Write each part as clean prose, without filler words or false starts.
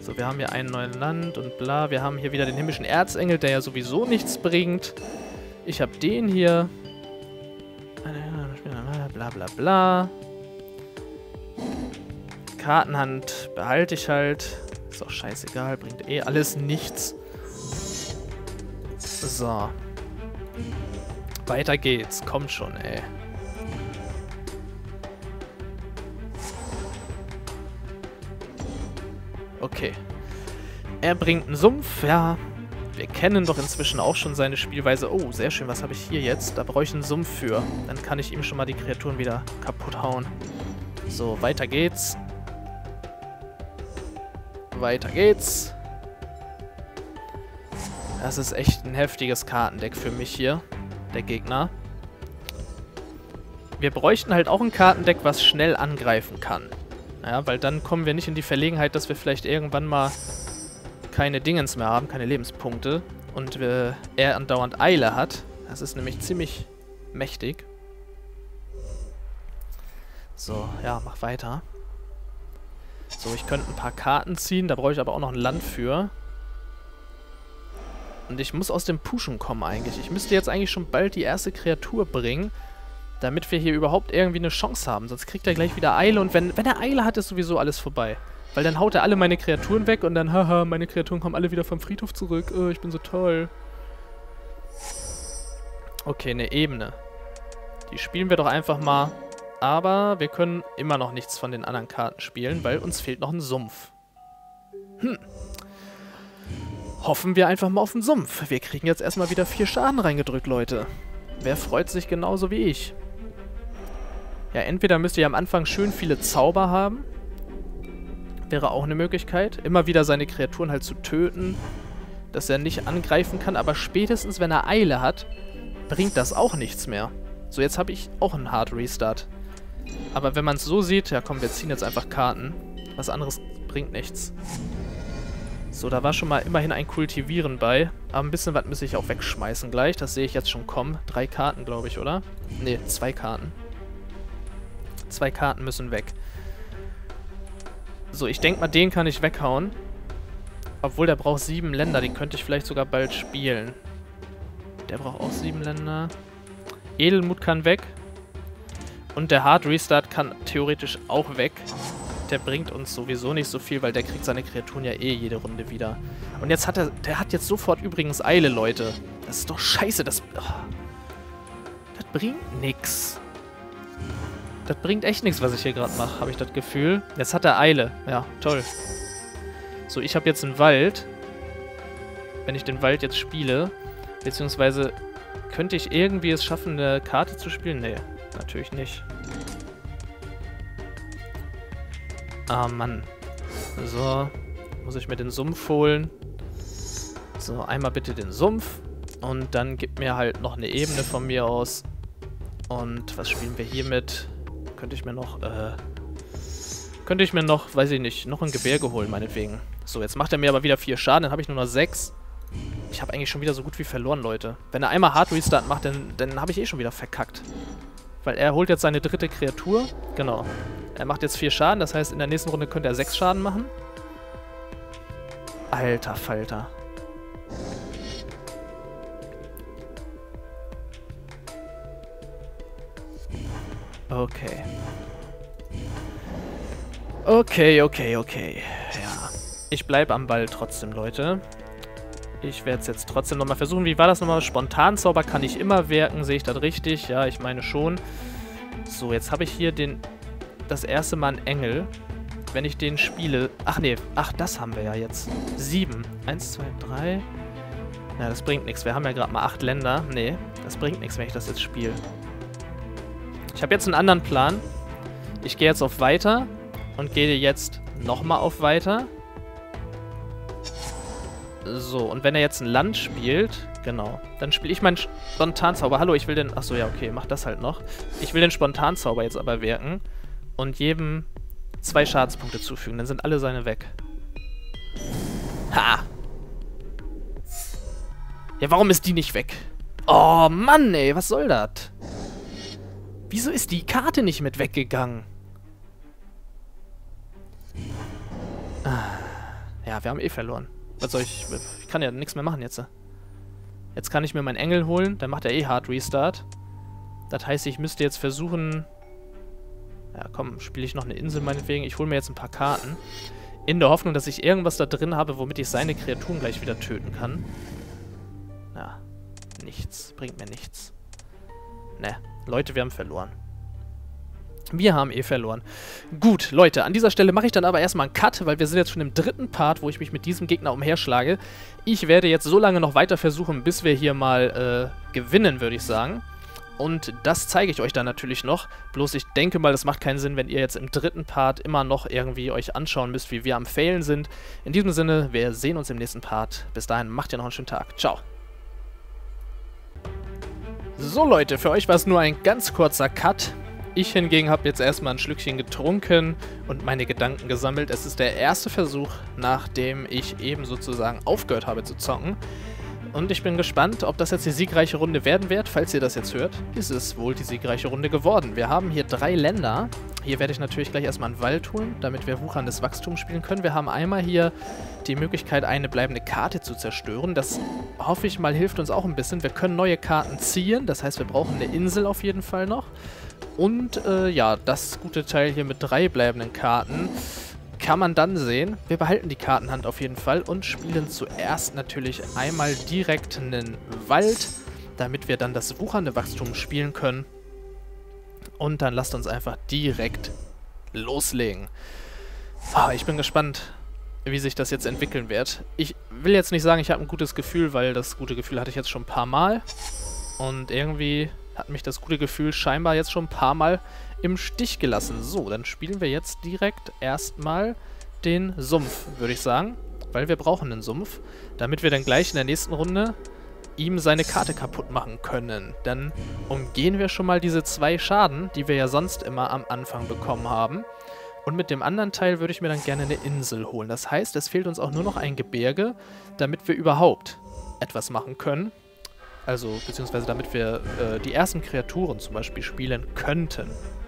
So, wir haben hier ein neues Land und bla. Wir haben hier wieder den himmlischen Erzengel, der ja sowieso nichts bringt. Ich habe den hier. Bla bla bla. Kartenhand behalte ich halt. Ist auch scheißegal, bringt eh alles nichts. So. Weiter geht's. Kommt schon, ey. Okay. Er bringt einen Sumpf, ja. Wir kennen doch inzwischen auch schon seine Spielweise. Oh, sehr schön. Was habe ich hier jetzt? Da brauche ich einen Sumpf für. Dann kann ich ihm schon mal die Kreaturen wieder kaputt hauen. So, weiter geht's. Weiter geht's. Das ist echt ein heftiges Kartendeck für mich hier. Der Gegner. Wir bräuchten halt auch ein Kartendeck, was schnell angreifen kann. Ja, weil dann kommen wir nicht in die Verlegenheit, dass wir vielleicht irgendwann mal keine Dingens mehr haben, keine Lebenspunkte. Und er andauernd Eile hat. Das ist nämlich ziemlich mächtig. So, ja, mach weiter. So, ich könnte ein paar Karten ziehen, da brauche ich aber auch noch ein Land für. Und ich muss aus dem Pushen kommen eigentlich. Ich müsste jetzt eigentlich schon bald die erste Kreatur bringen, damit wir hier überhaupt irgendwie eine Chance haben. Sonst kriegt er gleich wieder Eile und wenn er Eile hat, ist sowieso alles vorbei. Weil dann haut er alle meine Kreaturen weg und dann, haha, meine Kreaturen kommen alle wieder vom Friedhof zurück. Oh, ich bin so toll. Okay, eine Ebene. Die spielen wir doch einfach mal. Aber wir können immer noch nichts von den anderen Karten spielen, weil uns fehlt noch ein Sumpf. Hoffen wir einfach mal auf den Sumpf. Wir kriegen jetzt erstmal wieder 4 Schaden reingedrückt, Leute. Wer freut sich genauso wie ich? Ja, entweder müsst ihr am Anfang schön viele Zauber haben. Wäre auch eine Möglichkeit. Immer wieder seine Kreaturen halt zu töten, dass er nicht angreifen kann. Aber spätestens, wenn er Eile hat, bringt das auch nichts mehr. So, jetzt habe ich auch einen Hard Restart. Aber wenn man es so sieht, ja komm, wir ziehen jetzt einfach Karten. Was anderes bringt nichts. So, da war schon mal immerhin ein Kultivieren bei. Aber ein bisschen was muss ich auch wegschmeißen gleich. Das sehe ich jetzt schon kommen. 3 Karten, glaube ich, oder? Ne, 2 Karten. 2 Karten müssen weg. So, ich denke mal, den kann ich weghauen. Obwohl, der braucht 7 Länder. Den könnte ich vielleicht sogar bald spielen. Der braucht auch 7 Länder. Edelmut kann weg. Und der Hard Restart kann theoretisch auch weg. Der bringt uns sowieso nicht so viel, weil der kriegt seine Kreaturen ja eh jede Runde wieder. Und jetzt hat der hat jetzt sofort übrigens Eile, Leute. Das ist doch scheiße, das bringt nix. Das bringt echt nichts, was ich hier gerade mache, habe ich das Gefühl. Jetzt hat er Eile. Ja, toll. So, ich habe jetzt einen Wald. Wenn ich den Wald jetzt spiele, beziehungsweise könnte ich irgendwie es schaffen, eine Karte zu spielen? Nee, natürlich nicht. Ah, Mann. So, muss ich mir den Sumpf holen. So, einmal bitte den Sumpf. Und dann gibt mir halt noch eine Ebene von mir aus. Und was spielen wir hier mit? Könnte ich mir noch, weiß ich nicht, noch ein Gebirge holen, meinetwegen. So, jetzt macht er mir aber wieder 4 Schaden, dann habe ich nur noch 6. Ich habe eigentlich schon wieder so gut wie verloren, Leute. Wenn er einmal Hard Restart macht, dann habe ich eh schon wieder verkackt. Weil er holt jetzt seine 3. Kreatur. Genau. Er macht jetzt 4 Schaden, das heißt, in der nächsten Runde könnte er 6 Schaden machen. Alter Falter. Okay. Okay. Ja. Ich bleibe am Ball trotzdem, Leute. Ich werde es jetzt trotzdem nochmal versuchen. Wie war das nochmal? Spontanzauber kann ich immer wirken. Sehe ich das richtig? Ja, ich meine schon. So, jetzt habe ich hier das erste Mal einen Engel. Wenn ich den spiele... Ach nee, das haben wir ja jetzt. 7. 1, 2, 3... Ja, das bringt nichts. Wir haben ja gerade mal 8 Länder. Nee, das bringt nichts, wenn ich das jetzt spiele. Ich habe jetzt einen anderen Plan. Ich gehe jetzt auf Weiter und gehe jetzt nochmal auf Weiter. So, und wenn er jetzt ein Land spielt, genau, dann spiele ich meinen Spontanzauber. Hallo, ich will den... Achso, ja, okay, mach das halt noch. Ich will den Spontanzauber jetzt aber wirken und jedem 2 Schadenspunkte zufügen. Dann sind alle seine weg. Ha! Ja, warum ist die nicht weg? Oh, Mann, ey, was soll das? Wieso ist die Karte nicht mit weggegangen? Ja, wir haben eh verloren. Was soll ich... Ich kann ja nichts mehr machen jetzt. Jetzt kann ich mir meinen Engel holen, dann macht er eh Hard Restart. Das heißt, ich müsste jetzt versuchen... Ja, komm, spiele ich noch eine Insel meinetwegen. Ich hole mir jetzt ein paar Karten. In der Hoffnung, dass ich irgendwas da drin habe, womit ich seine Kreaturen gleich wieder töten kann. Ja, nichts. Bringt mir nichts. Ne, Leute, wir haben verloren. Wir haben eh verloren. Gut, Leute, an dieser Stelle mache ich dann aber erstmal einen Cut, weil wir sind jetzt schon im dritten Part, wo ich mich mit diesem Gegner umherschlage. Ich werde jetzt so lange noch weiter versuchen, bis wir hier mal gewinnen, würde ich sagen. Und das zeige ich euch dann natürlich noch. Bloß ich denke mal, das macht keinen Sinn, wenn ihr jetzt im dritten Part immer noch irgendwie euch anschauen müsst, wie wir am Failen sind. In diesem Sinne, wir sehen uns im nächsten Part. Bis dahin, macht ihr noch einen schönen Tag. Ciao. So Leute, für euch war es nur ein ganz kurzer Cut. Ich hingegen habe jetzt erstmal ein Schlückchen getrunken und meine Gedanken gesammelt. Es ist der erste Versuch, nachdem ich eben sozusagen aufgehört habe zu zocken. Und ich bin gespannt, ob das jetzt die siegreiche Runde werden wird. Falls ihr das jetzt hört, ist es wohl die siegreiche Runde geworden. Wir haben hier 3 Länder. Hier werde ich natürlich gleich erstmal einen Wald holen, damit wir wucherndes Wachstum spielen können. Wir haben einmal hier die Möglichkeit, eine bleibende Karte zu zerstören. Das hoffe ich mal hilft uns auch ein bisschen. Wir können neue Karten ziehen, das heißt, wir brauchen eine Insel auf jeden Fall noch. Und ja, das gute Teil hier mit 3 bleibenden Karten kann man dann sehen. Wir behalten die Kartenhand auf jeden Fall und spielen zuerst natürlich einmal direkt einen Wald, damit wir dann das wuchernde Wachstum spielen können. Und dann lasst uns einfach direkt loslegen. Ich bin gespannt, wie sich das jetzt entwickeln wird. Ich will jetzt nicht sagen, ich habe ein gutes Gefühl, weil das gute Gefühl hatte ich jetzt schon ein paar Mal. Und irgendwie hat mich das gute Gefühl scheinbar jetzt schon ein paar Mal im Stich gelassen. So, dann spielen wir jetzt direkt erstmal den Sumpf, würde ich sagen. Weil wir brauchen einen Sumpf, damit wir dann gleich in der nächsten Runde ihm seine Karte kaputt machen können. Dann umgehen wir schon mal diese 2 Schaden, die wir ja sonst immer am Anfang bekommen haben. Und mit dem anderen Teil würde ich mir dann gerne eine Insel holen. Das heißt, es fehlt uns auch nur noch ein Gebirge, damit wir überhaupt etwas machen können. Also, beziehungsweise damit wir die ersten Kreaturen zum Beispiel spielen könnten.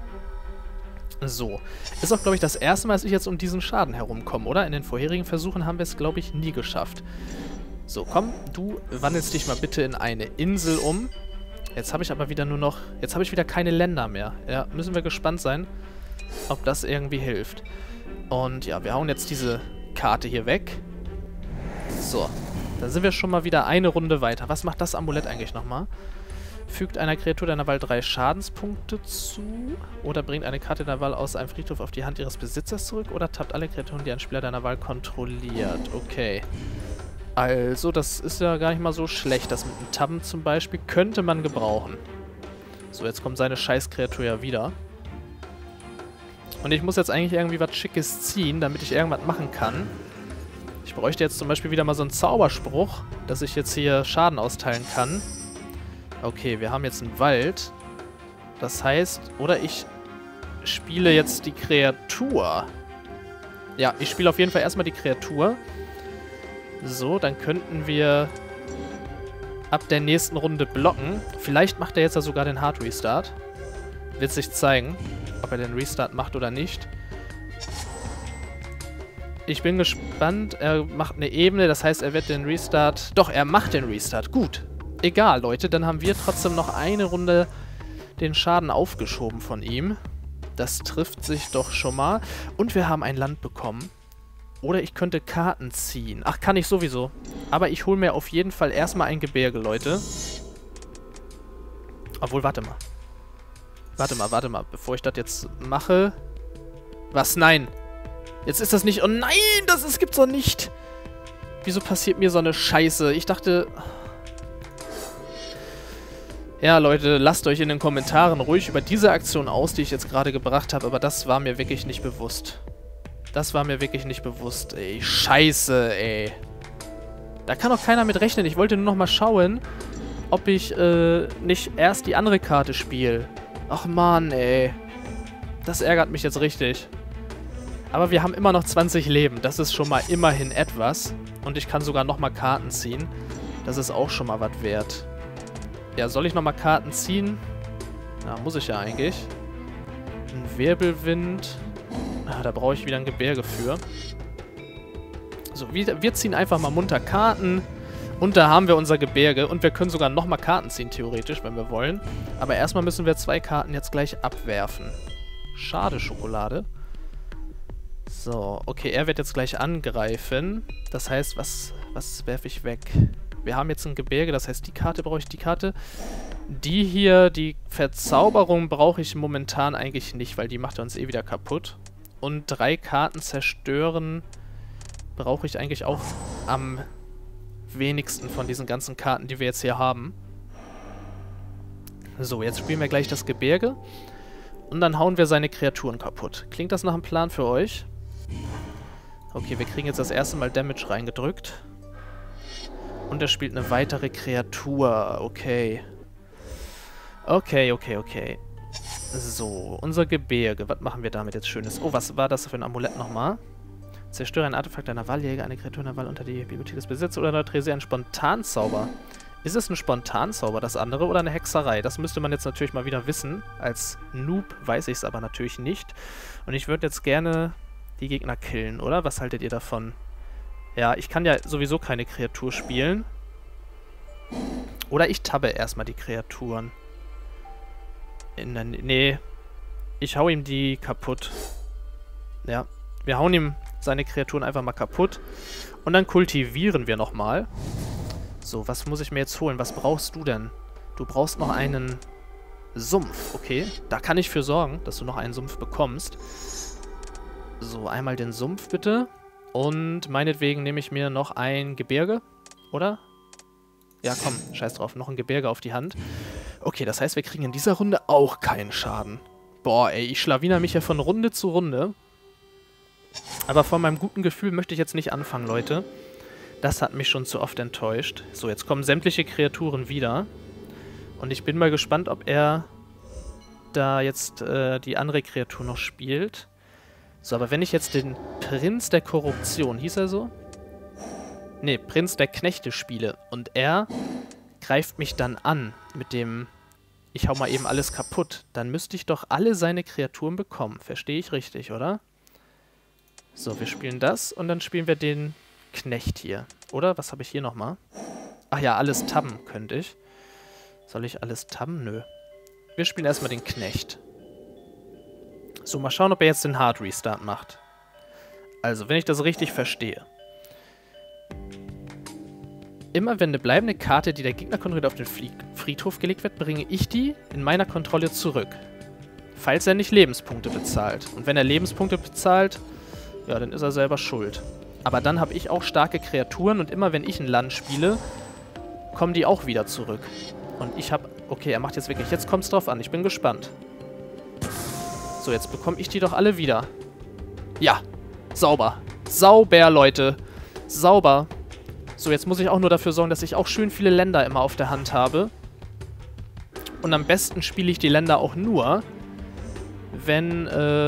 So. Ist auch, glaube ich, das erste Mal, dass ich jetzt um diesen Schaden herumkomme, oder? In den vorherigen Versuchen haben wir es, glaube ich, nie geschafft. So, komm, du wandelst dich mal bitte in eine Insel um. Jetzt habe ich aber wieder nur noch... Jetzt habe ich wieder keine Länder mehr. Ja, müssen wir gespannt sein, ob das irgendwie hilft. Und ja, wir hauen jetzt diese Karte hier weg. So. Dann sind wir schon mal wieder eine Runde weiter. Was macht das Amulett eigentlich nochmal? Fügt einer Kreatur deiner Wahl 3 Schadenspunkte zu. Oder bringt eine Karte deiner Wahl aus einem Friedhof auf die Hand ihres Besitzers zurück. Oder tappt alle Kreaturen, die ein Spieler deiner Wahl kontrolliert. Okay. Also, das ist ja gar nicht mal so schlecht. Das mit dem Tabben zum Beispiel könnte man gebrauchen. So, jetzt kommt seine Scheißkreatur ja wieder. Und ich muss jetzt eigentlich irgendwie was Schickes ziehen, damit ich irgendwas machen kann. Ich bräuchte jetzt zum Beispiel wieder mal so einen Zauberspruch, dass ich jetzt hier Schaden austeilen kann. Okay, wir haben jetzt einen Wald. Das heißt, oder ich spiele jetzt die Kreatur. Ja, ich spiele auf jeden Fall erstmal die Kreatur. So, dann könnten wir ab der nächsten Runde blocken. Vielleicht macht er jetzt ja sogar den Hard Restart. Wird sich zeigen, ob er den Restart macht oder nicht. Ich bin gespannt. Er macht eine Ebene, das heißt, er wird den Restart... Doch, er macht den Restart. Gut. Egal, Leute. Dann haben wir trotzdem noch eine Runde den Schaden aufgeschoben von ihm. Das trifft sich doch schon mal. Und wir haben ein Land bekommen. Oder ich könnte Karten ziehen. Ach, kann ich sowieso. Aber ich hole mir auf jeden Fall erstmal ein Gebirge, Leute. Obwohl, warte mal. Warte mal. Bevor ich das jetzt mache... Was? Nein. Jetzt ist das nicht... Oh nein, das gibt's doch nicht. Wieso passiert mir so eine Scheiße? Ich dachte... Ja, Leute, lasst euch in den Kommentaren ruhig über diese Aktion aus, die ich jetzt gerade gebracht habe. Aber das war mir wirklich nicht bewusst. Das war mir wirklich nicht bewusst, ey. Scheiße, ey. Da kann doch keiner mit rechnen. Ich wollte nur noch mal schauen, ob ich nicht erst die andere Karte spiele. Ach Mann, ey. Das ärgert mich jetzt richtig. Aber wir haben immer noch 20 Leben. Das ist schon mal immerhin etwas. Und ich kann sogar noch mal Karten ziehen. Das ist auch schon mal was wert. Ja, soll ich noch mal Karten ziehen? Na, muss ich ja eigentlich. Ein Wirbelwind. Ah, da brauche ich wieder ein Gebirge für. So, wir ziehen einfach mal munter Karten. Und da haben wir unser Gebirge. Und wir können sogar nochmal Karten ziehen, theoretisch, wenn wir wollen. Aber erstmal müssen wir 2 Karten jetzt gleich abwerfen. Schade, Schokolade. So, okay, er wird jetzt gleich angreifen. Das heißt, was werfe ich weg? Wir haben jetzt ein Gebirge, das heißt, die Karte brauche ich, die Karte. Die hier, die Verzauberung brauche ich momentan eigentlich nicht, weil die macht uns eh wieder kaputt. Und 3 Karten zerstören brauche ich eigentlich auch am wenigsten von diesen ganzen Karten, die wir jetzt hier haben. So, jetzt spielen wir gleich das Gebirge. Und dann hauen wir seine Kreaturen kaputt. Klingt das nach einem Plan für euch? Okay, wir kriegen jetzt das erste Mal Damage reingedrückt. Und er spielt eine weitere Kreatur. Okay. Okay. So, unser Gebirge. Was machen wir damit jetzt Schönes? Oh, was war das für ein Amulett nochmal? Zerstöre ein Artefakt deiner Wahl, jäge eine Kreatur in der Wahl unter die Bibliothek des Besitzers oder neutralisiere einen Spontanzauber. Ist es ein Spontanzauber, das andere, oder eine Hexerei? Das müsste man jetzt natürlich mal wieder wissen. Als Noob weiß ich es aber natürlich nicht. Und ich würde jetzt gerne die Gegner killen, oder? Was haltet ihr davon? Ja, ich kann ja sowieso keine Kreatur spielen. Oder ich tabbe erstmal die Kreaturen. Nee, ich hau ihm die kaputt. Ja, wir hauen ihm seine Kreaturen einfach mal kaputt. Und dann kultivieren wir nochmal. So, was muss ich mir jetzt holen? Was brauchst du denn? Du brauchst noch einen Sumpf, okay? Da kann ich für sorgen, dass du noch einen Sumpf bekommst. So, einmal den Sumpf bitte. Und meinetwegen nehme ich mir noch ein Gebirge, oder? Ja, komm, scheiß drauf, noch ein Gebirge auf die Hand. Okay, das heißt, wir kriegen in dieser Runde auch keinen Schaden. Boah, ey, ich schlawiner mich ja von Runde zu Runde. Aber von meinem guten Gefühl möchte ich jetzt nicht anfangen, Leute. Das hat mich schon zu oft enttäuscht. So, jetzt kommen sämtliche Kreaturen wieder. Und ich bin mal gespannt, ob er da jetzt die andere Kreatur noch spielt. So, aber wenn ich jetzt den Prinz der Korruption, hieß er so? Ne, Prinz der Knechte spiele und er greift mich dann an mit dem, ich hau mal eben alles kaputt, dann müsste ich doch alle seine Kreaturen bekommen. Verstehe ich richtig, oder? So, wir spielen das und dann spielen wir den Knecht hier. Oder? Was habe ich hier nochmal? Ach ja, alles tabben könnte ich. Soll ich alles tabben? Nö. Wir spielen erstmal den Knecht. So, mal schauen, ob er jetzt den Hard Restart macht. Also, wenn ich das richtig verstehe. Immer wenn eine bleibende Karte, die der Gegner kontrolliert, auf den Friedhof gelegt wird, bringe ich die in meiner Kontrolle zurück. Falls er nicht Lebenspunkte bezahlt. Und wenn er Lebenspunkte bezahlt, ja, dann ist er selber schuld. Aber dann habe ich auch starke Kreaturen und immer wenn ich ein Land spiele, kommen die auch wieder zurück. Und ich habe... Okay, er macht jetzt wirklich... Jetzt kommt es drauf an, ich bin gespannt. So, jetzt bekomme ich die doch alle wieder. Ja, sauber. Sauber, Leute. Sauber. So, jetzt muss ich auch nur dafür sorgen, dass ich auch schön viele Länder immer auf der Hand habe. Und am besten spiele ich die Länder auch nur, wenn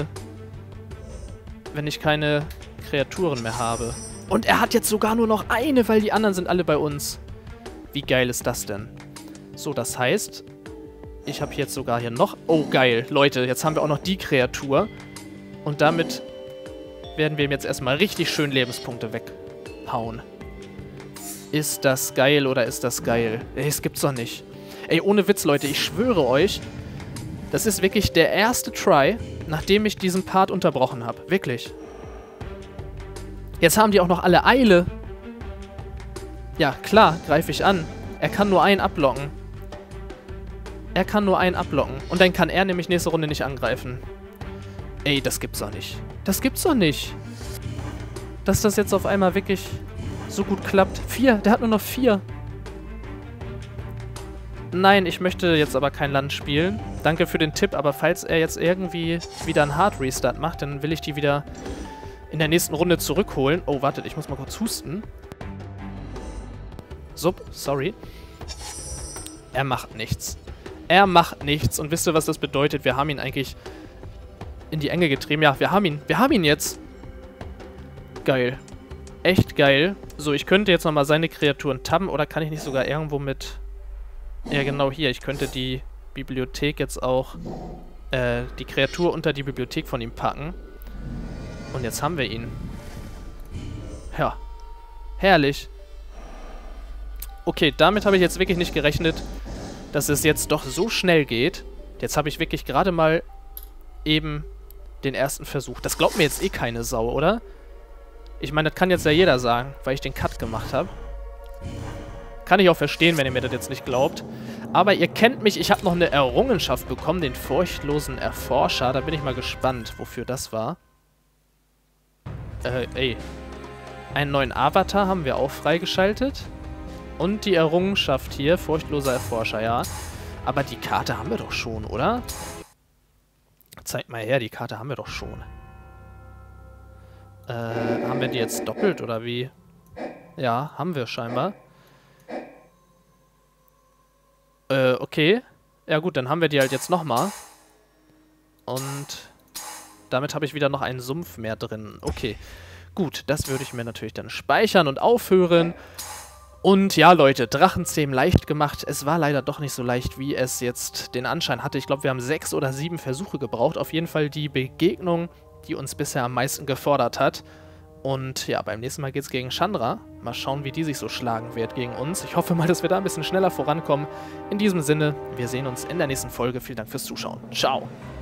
ich keine Kreaturen mehr habe. Und er hat jetzt sogar nur noch eine, weil die anderen sind alle bei uns. Wie geil ist das denn? So, das heißt, ich habe jetzt sogar hier noch... Oh, geil. Leute, jetzt haben wir auch noch die Kreatur. Und damit werden wir ihm jetzt erstmal richtig schön Lebenspunkte weghauen. Ist das geil oder ist das geil? Ey, es gibt's doch nicht. Ey, ohne Witz, Leute, ich schwöre euch, das ist wirklich der erste Try, nachdem ich diesen Part unterbrochen habe. Wirklich. Jetzt haben die auch noch alle Eile. Ja, klar, greife ich an. Er kann nur einen ablocken. Er kann nur einen ablocken. Und dann kann er nämlich nächste Runde nicht angreifen. Ey, das gibt's doch nicht. Das gibt's doch nicht. Dass das jetzt auf einmal wirklich so gut klappt. 4, der hat nur noch 4. Nein, ich möchte jetzt aber kein Land spielen. Danke für den Tipp, aber falls er jetzt irgendwie wieder einen Hard Restart macht, dann will ich die wieder in der nächsten Runde zurückholen. Oh, wartet, ich muss mal kurz husten. Sorry. Er macht nichts. Er macht nichts. Und wisst ihr, was das bedeutet? Wir haben ihn eigentlich in die Enge getrieben. Ja, wir haben ihn. Wir haben ihn jetzt. Geil. Echt geil. So, ich könnte jetzt nochmal seine Kreaturen tabben. Oder kann ich nicht sogar irgendwo mit... Ja, genau hier. Ich könnte die Bibliothek jetzt auch... die Kreatur unter die Bibliothek von ihm packen. Und jetzt haben wir ihn. Ja, Herrlich. Okay, damit habe ich jetzt wirklich nicht gerechnet, dass es jetzt doch so schnell geht. Jetzt habe ich wirklich gerade mal eben den ersten Versuch. Das glaubt mir jetzt eh keine Sau, oder? Ich meine, das kann jetzt ja jeder sagen, weil ich den Cut gemacht habe. Kann ich auch verstehen, wenn ihr mir das jetzt nicht glaubt. Aber ihr kennt mich, ich habe noch eine Errungenschaft bekommen, den furchtlosen Erforscher. Da bin ich mal gespannt, wofür das war. Ey. Einen neuen Avatar haben wir auch freigeschaltet. Und die Errungenschaft hier, furchtloser Erforscher, ja. Aber die Karte haben wir doch schon, oder? Zeig mal her, die Karte haben wir doch schon. Haben wir die jetzt doppelt, oder wie? Ja, haben wir scheinbar. Okay. Ja gut, dann haben wir die halt jetzt nochmal. Und damit habe ich wieder noch einen Sumpf mehr drin. Okay. Gut, das würde ich mir natürlich dann speichern und aufhören. Und ja, Leute, Drachenzähmen leicht gemacht. Es war leider doch nicht so leicht, wie es jetzt den Anschein hatte. Ich glaube, wir haben 6 oder 7 Versuche gebraucht. Auf jeden Fall die Begegnung, die uns bisher am meisten gefordert hat. Und ja, beim nächsten Mal geht es gegen Chandra. Mal schauen, wie die sich so schlagen wird gegen uns. Ich hoffe mal, dass wir da ein bisschen schneller vorankommen. In diesem Sinne, wir sehen uns in der nächsten Folge. Vielen Dank fürs Zuschauen. Ciao.